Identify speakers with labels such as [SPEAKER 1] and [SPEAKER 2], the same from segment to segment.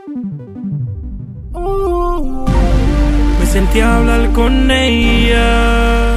[SPEAKER 1] Me sentí a hablar con ella.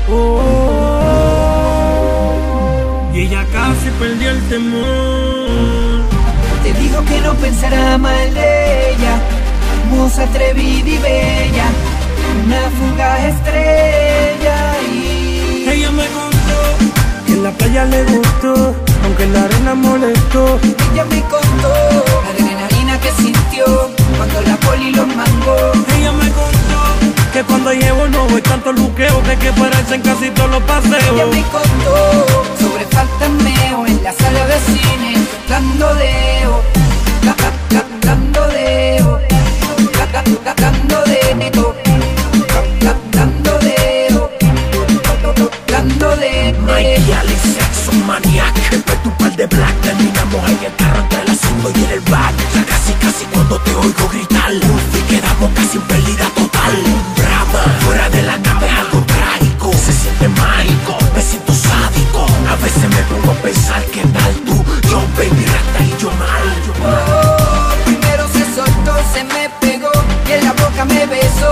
[SPEAKER 1] Y ella casi perdió el temor.
[SPEAKER 2] Te dijo que no pensara mal de ella, musa atrevida y bella, una fugaz estrella. Y
[SPEAKER 1] ella me contó que en la playa le gustó, aunque en la arena molestó.
[SPEAKER 2] ella me contó la adrenalina que sintió cuando la poli los mangó.
[SPEAKER 1] Ella me contó que cuando llevo no voy tanto luqueo, que hay que pararse en casi todos los paseos.
[SPEAKER 2] Ella me contó sobre fantasmeo en la sala de cine, dando deo, dando deo, dando deo, dando deo, dando deo.
[SPEAKER 3] Mikey, Alex, sexo maniac. Después tu par de black, terminamos en el carro entre el asiento y en el back. Ya casi cuando te oigo gritar, y quedamos casi en pérdida total. Brava, fuera de la cama es algo trágico. Se siente mágico, me siento sádico. A veces me pongo a pensar que tal tú, yo baby rata y yo mal.
[SPEAKER 2] Primero se soltó, se me pegó y en la boca me besó.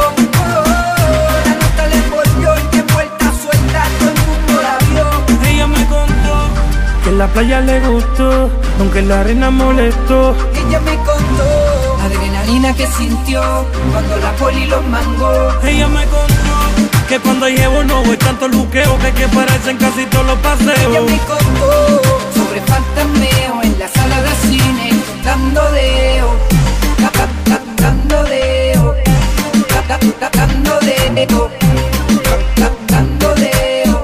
[SPEAKER 2] La nota le envolvió y de vuelta suelta todo el mundo la vio.
[SPEAKER 1] Ella me contó que en la playa le gustó, aunque en la arena molestó.
[SPEAKER 2] Ella me contó la adrenalina que sintió cuando la poli los mangó.
[SPEAKER 1] Ella me contó que cuando llevo no voy tanto luqueo, que hay que pararse en casi todos los
[SPEAKER 2] Ella
[SPEAKER 1] paseos.
[SPEAKER 2] me contó sobre fantasmeo en la sala de cine, dando deo, dando deo, dando deo, dando deo,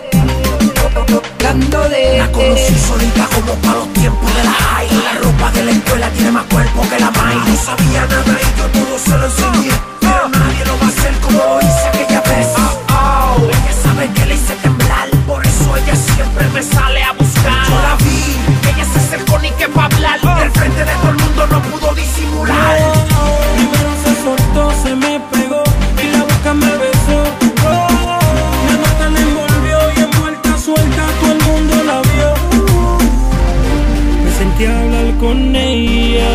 [SPEAKER 2] dando deo.
[SPEAKER 3] La conocí solita como para los tiempos de la high. La ropa de la escuela tiene más cuerpo que la mai. No sabía nada y yo todo se lo enseñé, pero nadie lo va a hacer como lo hice aquella vez. Ella sabe que le hice temblar, por eso ella siempre me sale a buscar. Yo la vi, ella se acercó ni que pa' hablar, y al frente de todo el mundo no pudo disimular.
[SPEAKER 1] Primero se soltó, se me pegó y la boca me besó. La nota le envolvió y envuelta suelta todo el mundo la vio. Me sentí a hablar con ella.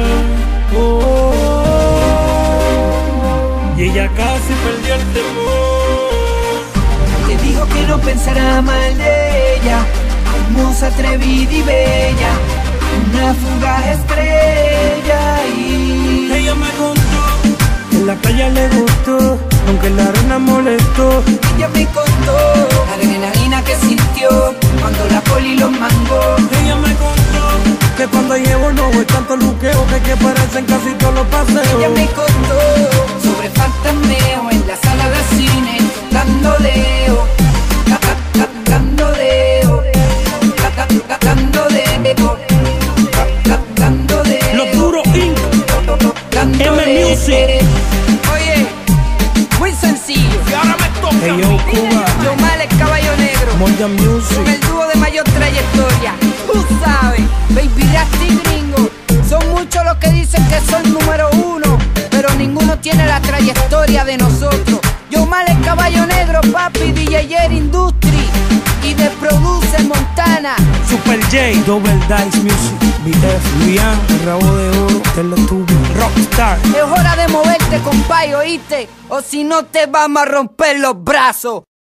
[SPEAKER 1] Y ella casi perdió el temor.
[SPEAKER 2] Te dijo que no pensara mal de ella, musa atrevida y bella, una fugaz estrella. Y
[SPEAKER 1] Ella me contó que en la playa le gustó, aunque en la arena molestó.
[SPEAKER 2] ella me contó la adrenalina que sintió cuando la poli los mangó.
[SPEAKER 1] Ella me contó que cuando llevo no voy tanto luqueo, que hay que pararse en casi todos los paseos.
[SPEAKER 2] Ella me contó sobre fantasmeo en la sala de cine, dando deo, dando deo, dando deo, dando deo.
[SPEAKER 1] Los Duros Inc. M Music.
[SPEAKER 2] Oye, muy sencillo.
[SPEAKER 3] Y ahora me toca.
[SPEAKER 1] Hey yo, Cuba.
[SPEAKER 2] Yo mal el caballo negro,
[SPEAKER 1] Morgan
[SPEAKER 2] con
[SPEAKER 1] Music.
[SPEAKER 2] el dúo de mayor trayectoria. Tú sabes, Baby Rasta y Gringo. Son muchos los que dicen que son número uno, pero ninguno tiene la trayectoria de nosotros. Yo mal el caballo negro, papi, DJ Jerry Industry. Y de Produce Montana.
[SPEAKER 1] Super J, Double Dice Music, BF, Luian, Rabo de Oro, Teletubby, Rockstar.
[SPEAKER 2] Es hora de moverte, compay, ¿oíste? O si no te vamos a romper los brazos.